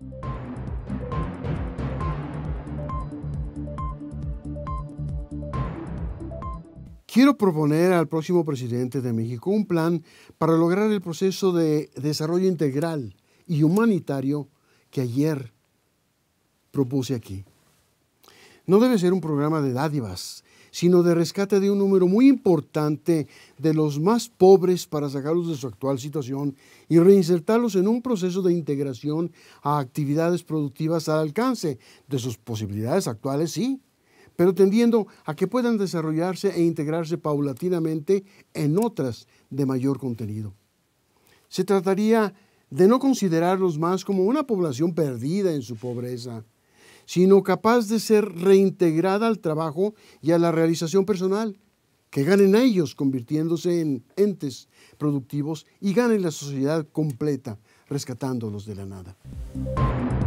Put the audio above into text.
Quiero proponer al próximo presidente de México un plan para lograr el proceso de desarrollo integral y humanitario que ayer propuse aquí. No debe ser un programa de dádivas, sino de rescate de un número muy importante de los más pobres para sacarlos de su actual situación y reinsertarlos en un proceso de integración a actividades productivas al alcance de sus posibilidades actuales, sí, pero tendiendo a que puedan desarrollarse e integrarse paulatinamente en otras de mayor contenido. Se trataría de no considerarlos más como una población perdida en su pobreza, sino capaz de ser reintegrada al trabajo y a la realización personal, que ganen a ellos convirtiéndose en entes productivos y ganen la sociedad completa, rescatándolos de la nada.